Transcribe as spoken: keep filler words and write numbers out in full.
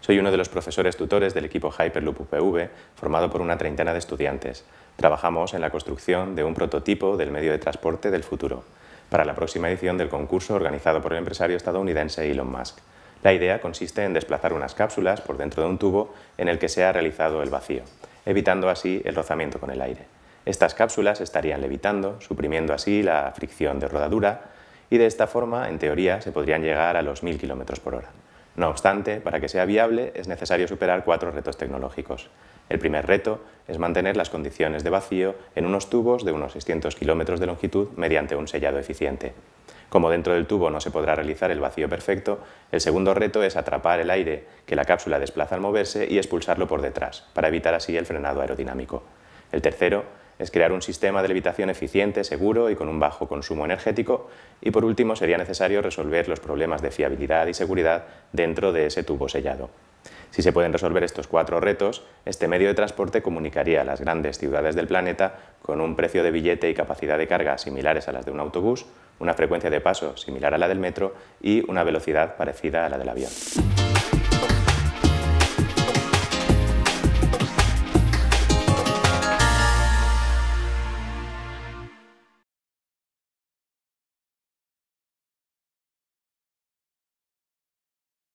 Soy uno de los profesores tutores del equipo Hyperloop U P V, formado por una treintena de estudiantes. Trabajamos en la construcción de un prototipo del medio de transporte del futuro, para la próxima edición del concurso organizado por el empresario estadounidense Elon Musk. La idea consiste en desplazar unas cápsulas por dentro de un tubo en el que se ha realizado el vacío, evitando así el rozamiento con el aire. Estas cápsulas estarían levitando, suprimiendo así la fricción de rodadura, y de esta forma, en teoría, se podrían llegar a los mil kilómetros por hora. No obstante, para que sea viable es necesario superar cuatro retos tecnológicos. El primer reto es mantener las condiciones de vacío en unos tubos de unos seiscientos kilómetros de longitud mediante un sellado eficiente. Como dentro del tubo no se podrá realizar el vacío perfecto, el segundo reto es atrapar el aire que la cápsula desplaza al moverse y expulsarlo por detrás, para evitar así el frenado aerodinámico. El tercero es crear un sistema de levitación eficiente, seguro y con un bajo consumo energético, y por último sería necesario resolver los problemas de fiabilidad y seguridad dentro de ese tubo sellado. Si se pueden resolver estos cuatro retos, este medio de transporte comunicaría a las grandes ciudades del planeta con un precio de billete y capacidad de carga similares a las de un autobús, una frecuencia de paso similar a la del metro y una velocidad parecida a la del avión.